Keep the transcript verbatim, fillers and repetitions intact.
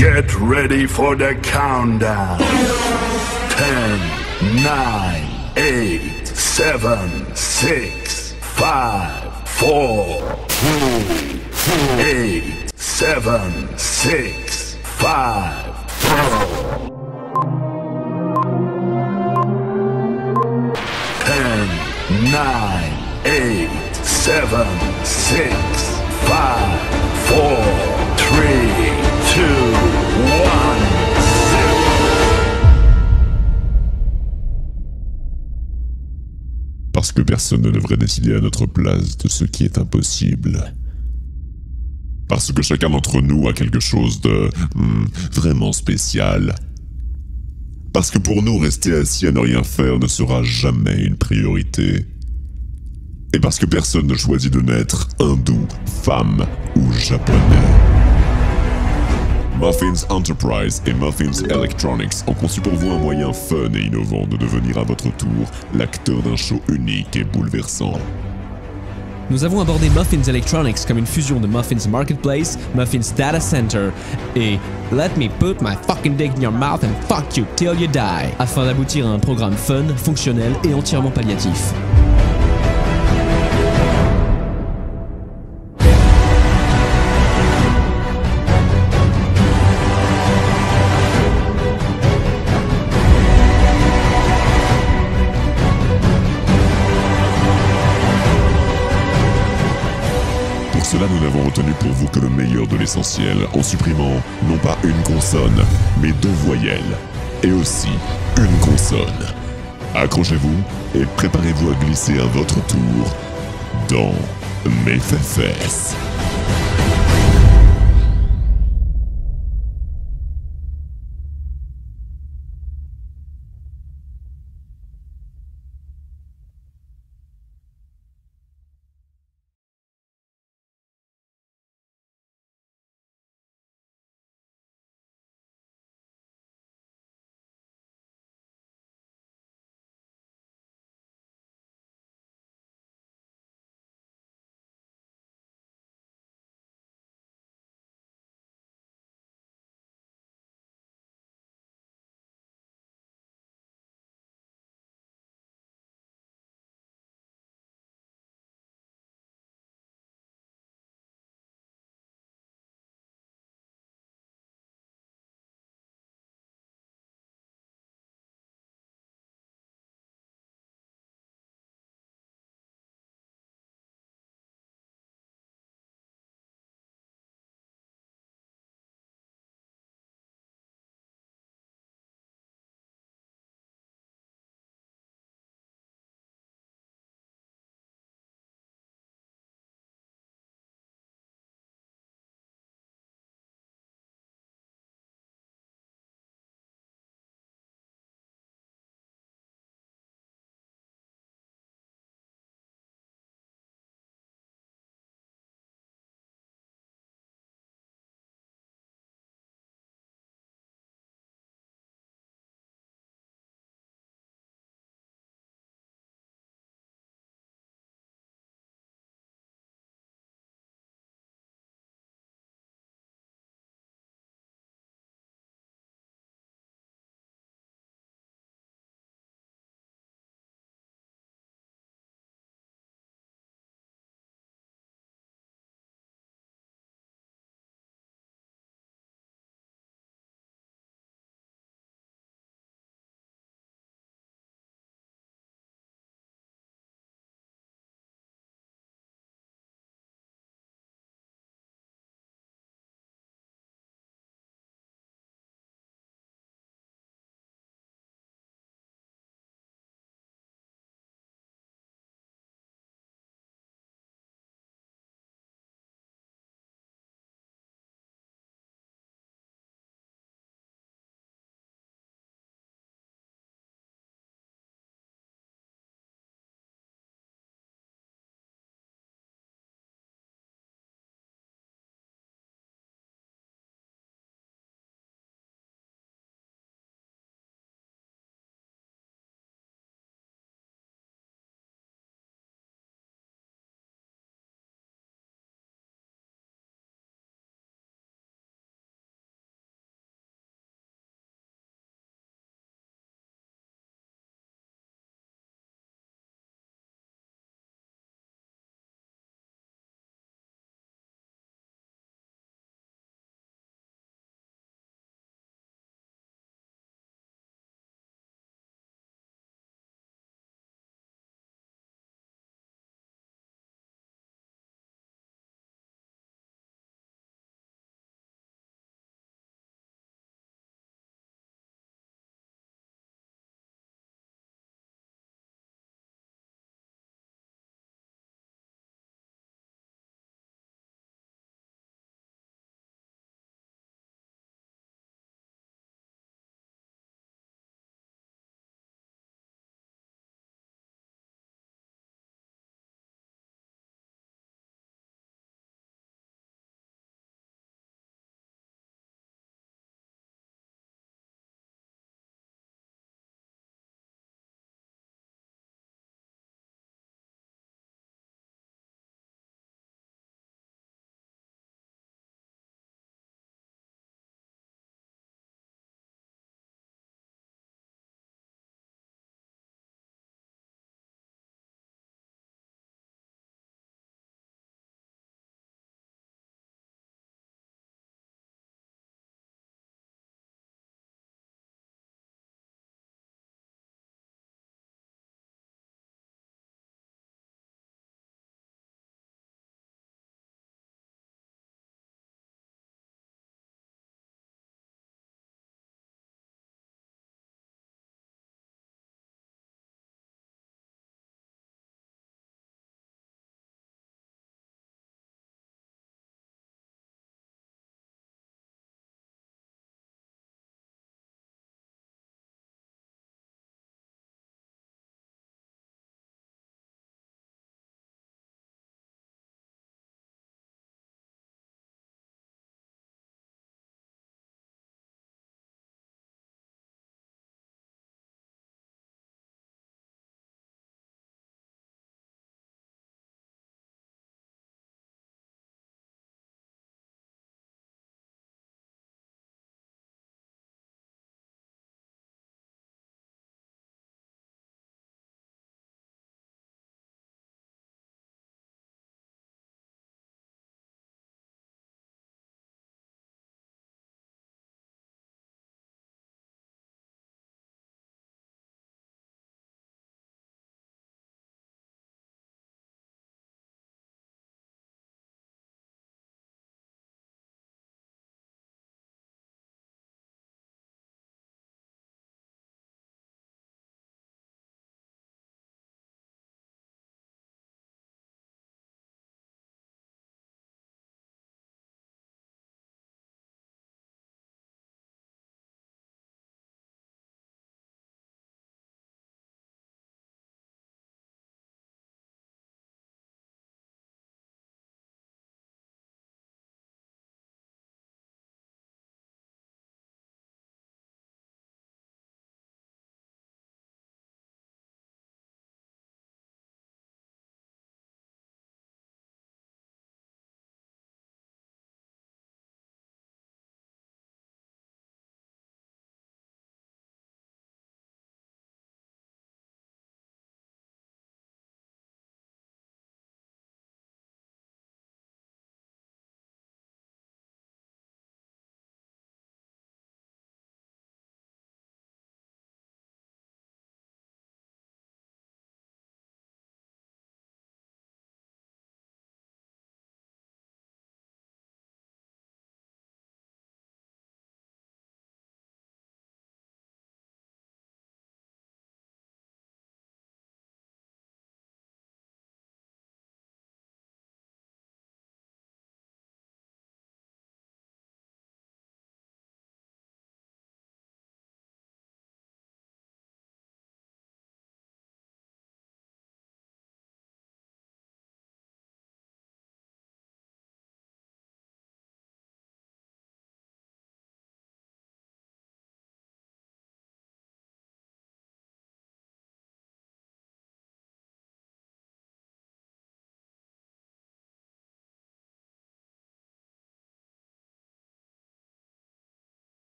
Get ready for the countdown. Ten, nine, eight, seven, six, five, four, three, eight, seven, six, five, four. Ten, nine, eight, seven, six, five, four, three, two, one, zero. Parce que personne ne devrait décider à notre place de ce qui est impossible. Parce que chacun d'entre nous a quelque chose de hmm, vraiment spécial. Parce que pour nous, rester assis à ne rien faire ne sera jamais une priorité. Et parce que personne ne choisit de naître hindou, femme ou japonais. Muffins Enterprise et Muffins Electronics ont conçu pour vous un moyen fun et innovant de devenir à votre tour l'acteur d'un show unique et bouleversant. Nous avons abordé Muffins Electronics comme une fusion de Muffins Marketplace, Muffins Data Center et Let me put my fucking dick in your mouth and fuck you till you die, afin d'aboutir à un programme fun, fonctionnel et entièrement palliatif. Pour cela, nous n'avons retenu pour vous que le meilleur de l'essentiel, en supprimant non pas une consonne, mais deux voyelles, et aussi une consonne. Accrochez-vous et préparez-vous à glisser à votre tour dans mes fesses.